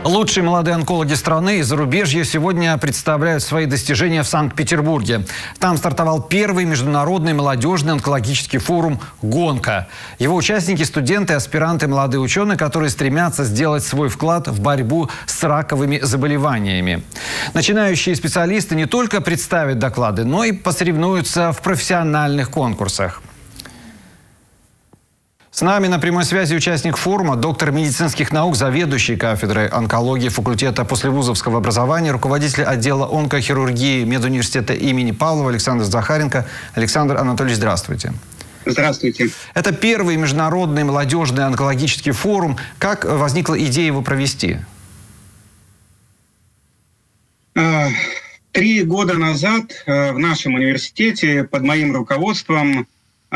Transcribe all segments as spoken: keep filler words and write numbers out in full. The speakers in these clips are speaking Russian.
Лучшие молодые онкологи страны и зарубежья сегодня представляют свои достижения в Санкт-Петербурге. Там стартовал первый международный молодежный онкологический форум «Гонка». Его участники – студенты, аспиранты, молодые ученые, которые стремятся сделать свой вклад в борьбу с раковыми заболеваниями. Начинающие специалисты не только представят доклады, но и посоревнуются в профессиональных конкурсах. С нами на прямой связи участник форума, доктор медицинских наук, заведующий кафедрой онкологии факультета послевузовского образования, руководитель отдела онкохирургии медуниверситета имени Павлова Александр Захаренко. Александр Анатольевич, здравствуйте. Здравствуйте. Это первый международный молодежный онкологический форум. Как возникла идея его провести? Три года назад в нашем университете под моим руководством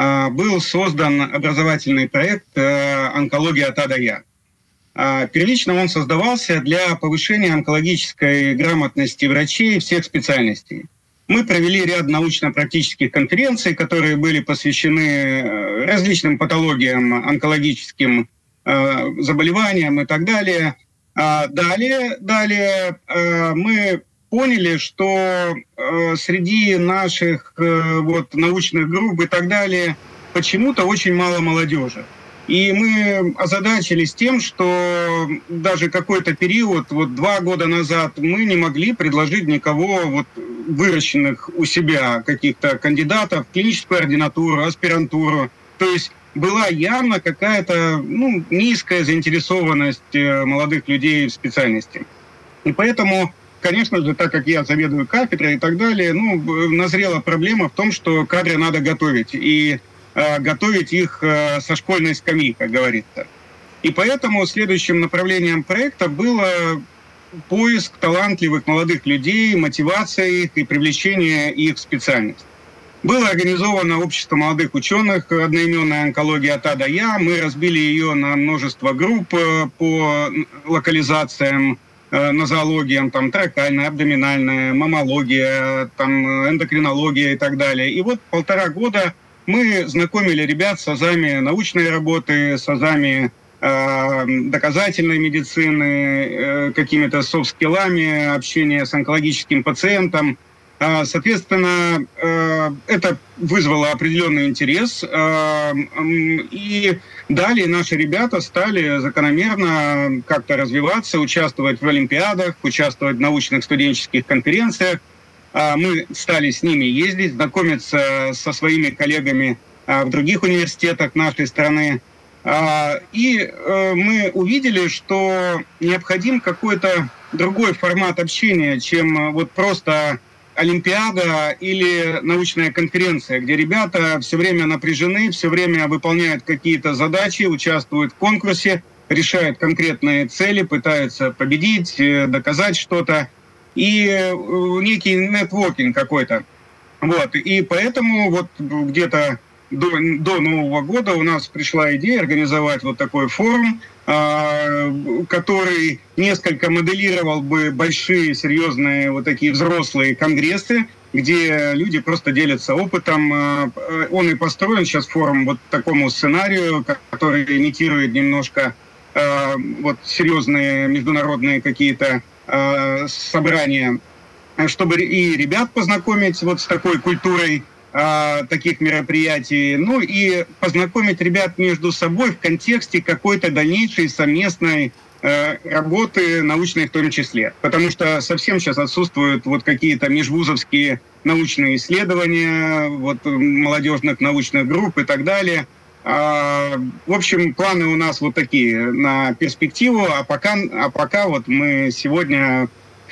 был создан образовательный проект «Онкология от А до Я». Первично он создавался для повышения онкологической грамотности врачей всех специальностей. Мы провели ряд научно-практических конференций, которые были посвящены различным патологиям, онкологическим заболеваниям и так далее. Далее, далее мы поняли, что э, среди наших э, вот, научных групп и так далее почему-то очень мало молодежи. И мы озадачились тем, что даже какой-то период, вот два года назад, мы не могли предложить никого вот, выращенных у себя каких-то кандидатов в клиническую ординатуру, аспирантуру. То есть была явно какая-то ну, низкая заинтересованность молодых людей в специальности. И поэтому, конечно же, так как я заведую кафедрой и так далее, ну, назрела проблема в том, что кадры надо готовить. И э, готовить их э, со школьной скамьи, как говорится. И поэтому следующим направлением проекта было поиск талантливых молодых людей, мотивация их и привлечение их в специальность. Было организовано общество молодых ученых «Одноименная онкология от А до Я». Мы разбили ее на множество групп э, по локализациям, нозологиям, там, торакальная, абдоминальная, маммология, там, эндокринология и так далее. И вот полтора года мы знакомили ребят с азами научной работы, с азами э, доказательной медицины, э, какими-то софт-скиллами, общения с онкологическим пациентом. Э, соответственно, э, это вызвало определенный интерес. Э, э, и далее наши ребята стали закономерно как-то развиваться, участвовать в олимпиадах, участвовать в научных студенческих конференциях. Мы стали с ними ездить, знакомиться со своими коллегами в других университетах нашей страны. И мы увидели, что необходим какой-то другой формат общения, чем вот просто олимпиада или научная конференция, где ребята все время напряжены, все время выполняют какие-то задачи, участвуют в конкурсе, решают конкретные цели, пытаются победить, доказать что-то. И некий нетворкинг какой-то. Вот. И поэтому вот где-то до, до Нового года у нас пришла идея организовать вот такой форум, который несколько моделировал бы большие, серьезные вот такие взрослые конгрессы, где люди просто делятся опытом. Он и построен сейчас форум вот такому сценарию, который имитирует немножко вот серьезные международные какие-то собрания, чтобы и ребят познакомить вот с такой культурой э, таких мероприятий, ну и познакомить ребят между собой в контексте какой-то дальнейшей совместной э, работы, научной в том числе. Потому что совсем сейчас отсутствуют вот какие-то межвузовские научные исследования, вот молодежных научных групп и так далее. В общем, планы у нас вот такие на перспективу, а пока, а пока вот мы сегодня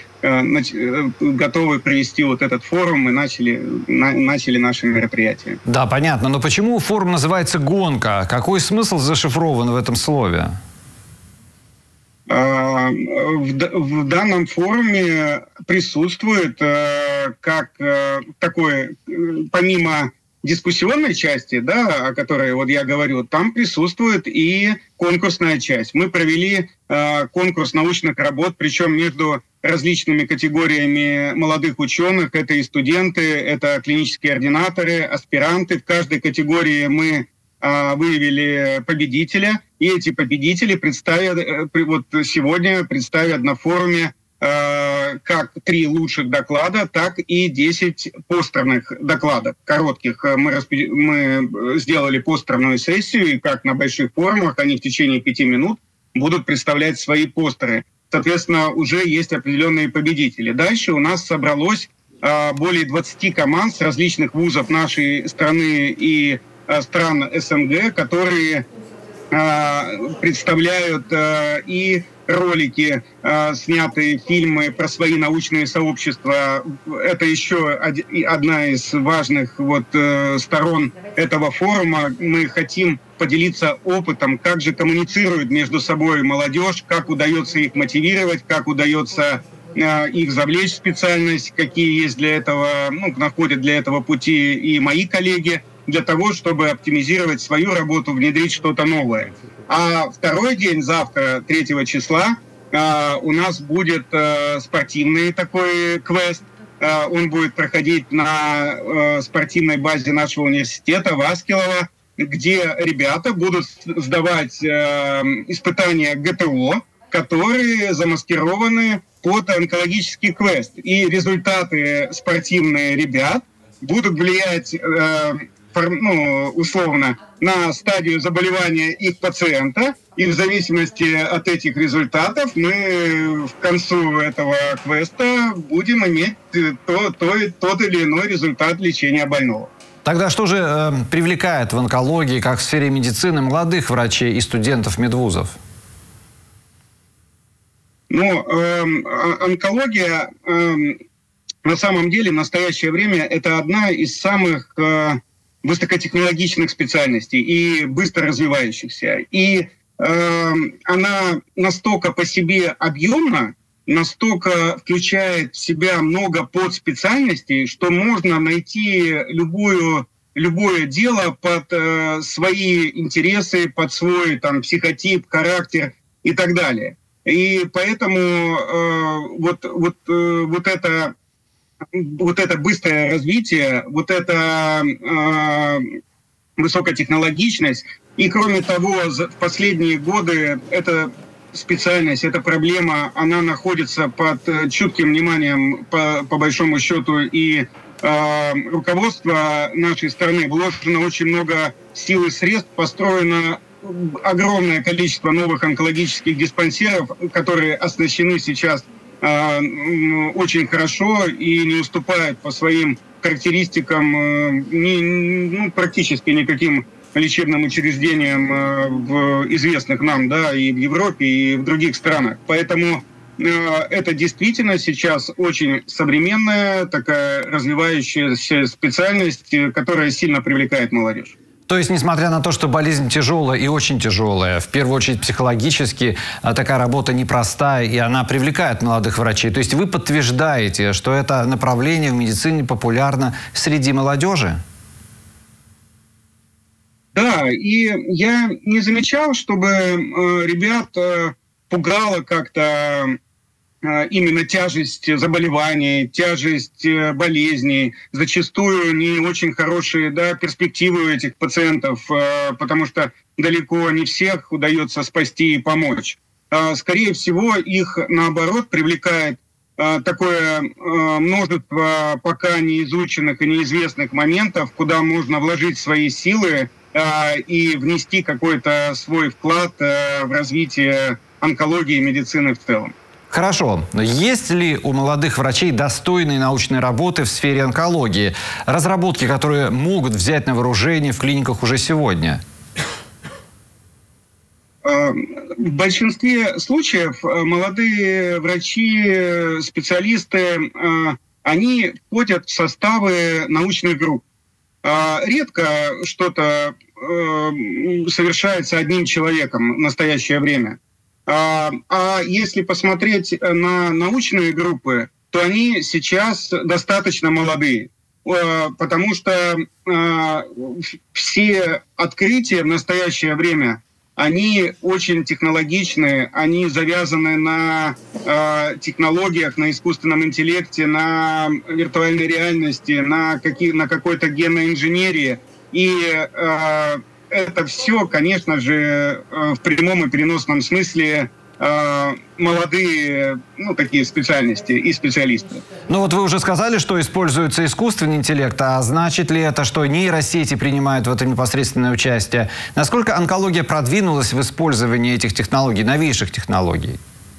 готовы провести вот этот форум и начали, на, начали наши мероприятия. Да, понятно. Но почему форум называется «Гонка»? Какой смысл зашифрован в этом слове? В, в данном форуме присутствует как такое, помимо дискуссионной части, да, о которой вот я говорю, там присутствует и конкурсная часть. Мы провели э, конкурс научных работ, причем между различными категориями молодых ученых. Это и студенты, это клинические ординаторы, аспиранты. В каждой категории мы э, выявили победителя. И эти победители представят, вот сегодня представят на форуме как три лучших доклада, так и десять постерных докладов, коротких. Мы, распи... мы сделали постерную сессию, и как на больших форумах, они в течение пяти минут будут представлять свои постеры. Соответственно, уже есть определенные победители. Дальше у нас собралось э, более двадцати команд с различных вузов нашей страны и э, стран СНГ, которые э, представляют э, и ролики, э, снятые фильмы про свои научные сообщества. Это еще одна из важных вот, э, сторон этого форума. Мы хотим поделиться опытом, как же коммуницирует между собой молодежь, как удается их мотивировать, как удается э, их завлечь в специальность, какие есть для этого, ну, находят для этого пути и мои коллеги, для того, чтобы оптимизировать свою работу, внедрить что-то новое. А второй день, завтра, третьего числа, э, у нас будет э, спортивный такой квест. Э, он будет проходить на э, спортивной базе нашего университета Васкилова, где ребята будут сдавать э, испытания ГТО, которые замаскированы под онкологический квест. И результаты спортивные ребят будут влиять э, ну, условно, на стадию заболевания их пациента, и в зависимости от этих результатов мы в концу этого квеста будем иметь то, то, тот или иной результат лечения больного. Тогда что же э, привлекает в онкологии, как в сфере медицины, молодых врачей и студентов медвузов? Ну, э, онкология э, на самом деле в настоящее время это одна из самых э, высокотехнологичных специальностей и быстро развивающихся. И э, она настолько по себе объемна, настолько включает в себя много подспециальностей, что можно найти любую, любое дело под э, свои интересы, под свой там, психотип, характер и так далее. И поэтому э, вот, вот, э, вот это... вот это быстрое развитие, вот эта э, высокотехнологичность. И кроме того, в последние годы эта специальность, эта проблема, она находится под чутким вниманием, по, по большому счету, и э, руководство нашей страны. Вложено очень много сил и средств, построено огромное количество новых онкологических диспансеров, которые оснащены сейчас очень хорошо и не уступает по своим характеристикам ни, ну, практически никаким лечебным учреждениям в известных нам, да, и в Европе, и в других странах. Поэтому это действительно сейчас очень современная, такая развивающаяся специальность, которая сильно привлекает молодежь. То есть, несмотря на то, что болезнь тяжелая и очень тяжелая, в первую очередь психологически, такая работа непростая, и она привлекает молодых врачей. То есть вы подтверждаете, что это направление в медицине популярно среди молодежи? Да, и я не замечал, чтобы э, ребят э, пугало как-то именно тяжесть заболеваний, тяжесть болезней, зачастую не очень хорошие, да, перспективы у этих пациентов, потому что далеко не всех удается спасти и помочь. Скорее всего, их, наоборот, привлекает такое множество пока не изученных и неизвестных моментов, куда можно вложить свои силы и внести какой-то свой вклад в развитие онкологии и медицины в целом. Хорошо. Но есть ли у молодых врачей достойные научной работы в сфере онкологии? Разработки, которые могут взять на вооружение в клиниках уже сегодня? В большинстве случаев молодые врачи, специалисты, они входят в составы научных групп. Редко что-то совершается одним человеком в настоящее время. А если посмотреть на научные группы, то они сейчас достаточно молодые, потому что все открытия в настоящее время, они очень технологичны, они завязаны на технологиях, на искусственном интеллекте, на виртуальной реальности, на, какие, на какой-то генной инженерии. И это все, конечно же, в прямом и переносном смысле молодые, ну, такие специальности и специалисты. Ну вот вы уже сказали, что используется искусственный интеллект, а значит ли это, что нейросети принимают в этом непосредственное участие? Насколько онкология продвинулась в использовании этих технологий, новейших технологий?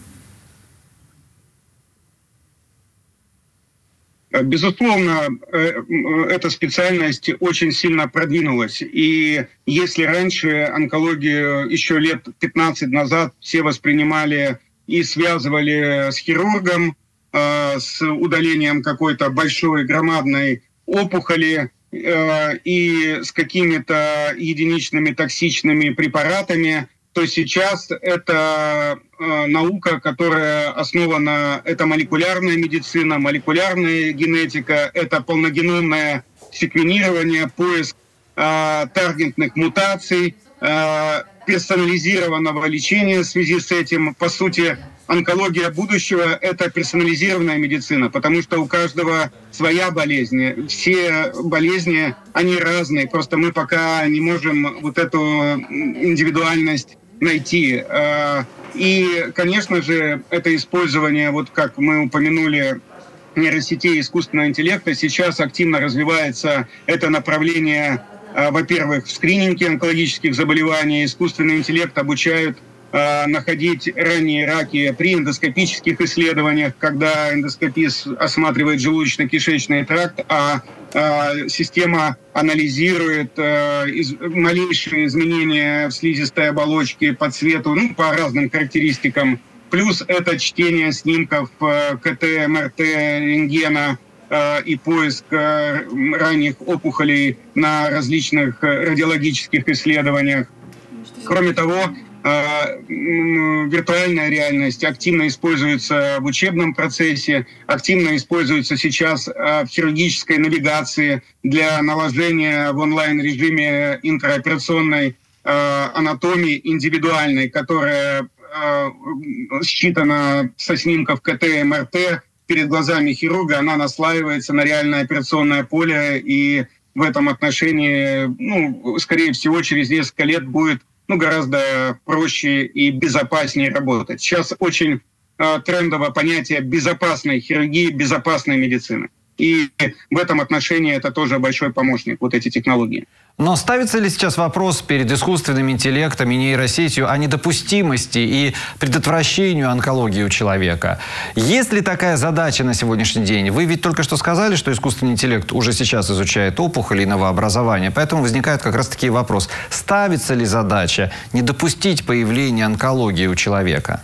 Безусловно, эта специальность очень сильно продвинулась. И если раньше онкологию еще лет пятнадцать назад все воспринимали и связывали с хирургом, с удалением какой-то большой громадной опухоли и с какими-то единичными токсичными препаратами, то сейчас это э, наука, которая основана, это молекулярная медицина, молекулярная генетика, это полногеномное секвенирование, поиск э, таргетных мутаций, э, персонализированного лечения в связи с этим. По сути, онкология будущего — это персонализированная медицина, потому что у каждого своя болезнь. Все болезни, они разные, просто мы пока не можем вот эту индивидуальность найти. И, конечно же, это использование, вот как мы упомянули, нейросетей искусственного интеллекта, сейчас активно развивается это направление, во-первых, в скрининге онкологических заболеваний. Искусственный интеллект обучают находить ранние раки при эндоскопических исследованиях, когда эндоскопист осматривает желудочно-кишечный тракт, а, а система анализирует а, из, малейшие изменения в слизистой оболочке по цвету, ну, по разным характеристикам. Плюс это чтение снимков а, КТ, МРТ, рентгена а, и поиск а, ранних опухолей на различных радиологических исследованиях. Кроме того, виртуальная реальность активно используется в учебном процессе, активно используется сейчас в хирургической навигации для наложения в онлайн-режиме интраоперационной анатомии индивидуальной, которая считана со снимков КТ и МРТ перед глазами хирурга, она наслаивается на реальное операционное поле, и в этом отношении, ну, скорее всего, через несколько лет будет ну, гораздо проще и безопаснее работать. Сейчас очень э, трендово понятие безопасной хирургии, безопасной медицины. И в этом отношении это тоже большой помощник, вот эти технологии. Но ставится ли сейчас вопрос перед искусственным интеллектом и нейросетью о недопустимости и предотвращению онкологии у человека? Есть ли такая задача на сегодняшний день? Вы ведь только что сказали, что искусственный интеллект уже сейчас изучает опухоли и новообразования, поэтому возникает как раз-таки вопрос, ставится ли задача не допустить появления онкологии у человека?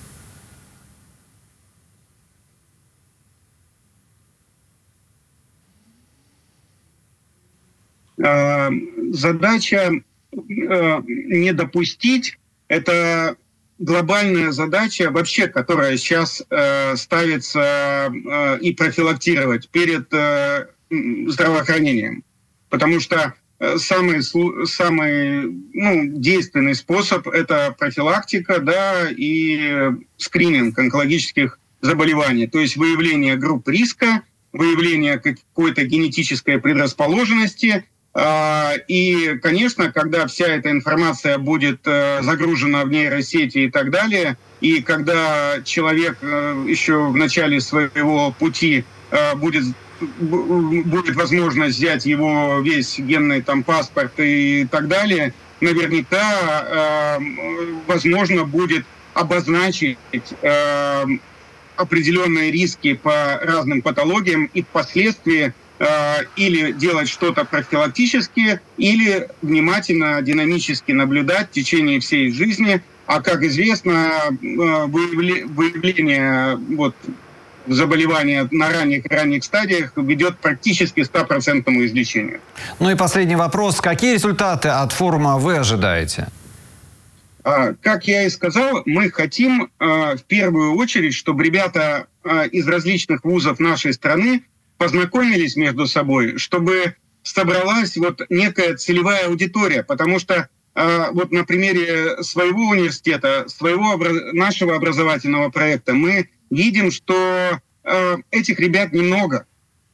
Задача не допустить — это глобальная задача вообще, которая сейчас ставится и профилактировать перед здравоохранением. Потому что самый, самый ну, действенный способ — это профилактика, да, и скрининг онкологических заболеваний, то есть выявление групп риска, выявление какой-то генетической предрасположенности. И, конечно, когда вся эта информация будет загружена в нейросети и так далее, и когда человек еще в начале своего пути будет, будет возможность взять его весь генный там, паспорт и так далее, наверняка возможно будет обозначить определенные риски по разным патологиям и впоследствии или делать что-то профилактически, или внимательно, динамически наблюдать в течение всей жизни. А, как известно, выявление вот, заболевания на ранних ранних стадиях ведет практически к стопроцентному излечению. Ну и последний вопрос. Какие результаты от форума вы ожидаете? Как я и сказал, мы хотим в первую очередь, чтобы ребята из различных вузов нашей страны познакомились между собой, чтобы собралась вот некая целевая аудитория, потому что э, вот на примере своего университета, своего обра- нашего образовательного проекта мы видим, что э, этих ребят немного.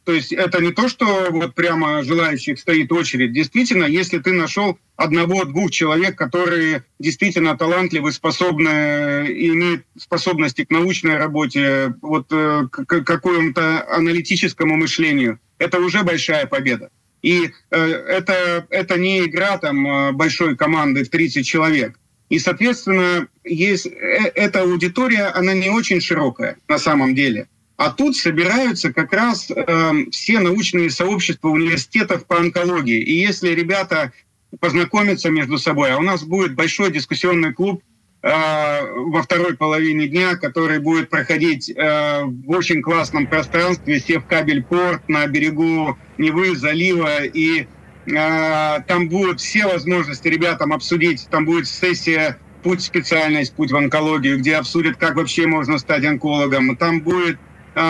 То есть это не то, что вот прямо желающих стоит очередь. Действительно, если ты нашел одного-двух человек, которые действительно талантливы, способны, имеют способности к научной работе, вот, к какому-то аналитическому мышлению, это уже большая победа. И э, это, это не игра там большой команды в тридцать человек. И, соответственно, есть, э, эта аудитория, она не очень широкая на самом деле. А тут собираются как раз э, все научные сообщества университетов по онкологии. И если ребята познакомятся между собой, а у нас будет большой дискуссионный клуб э, во второй половине дня, который будет проходить э, в очень классном пространстве, Севкабель-порт на берегу Невы, залива, и э, там будут все возможности ребятам обсудить, там будет сессия «Путь в специальность, путь в онкологию», где обсудят, как вообще можно стать онкологом. Там будет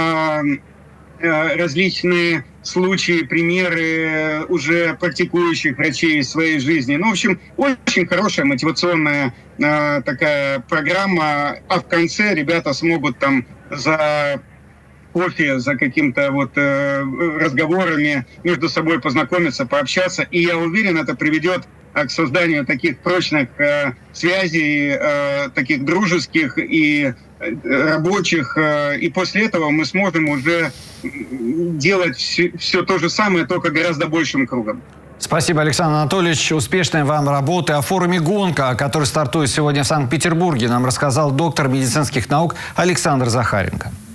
различные случаи, примеры уже практикующих врачей в своей жизни. Ну, в общем, очень хорошая мотивационная э, такая программа. А в конце ребята смогут там за кофе, за каким-то вот э, разговорами между собой познакомиться, пообщаться. И я уверен, это приведет к созданию таких прочных э, связей, э, таких дружеских и рабочих, и после этого мы сможем уже делать все, все то же самое, только гораздо большим кругом. Спасибо, Александр Анатольевич. Успешной вам работы. О форуме «Гонка», который стартует сегодня в Санкт-Петербурге, нам рассказал доктор медицинских наук Александр Захаренко.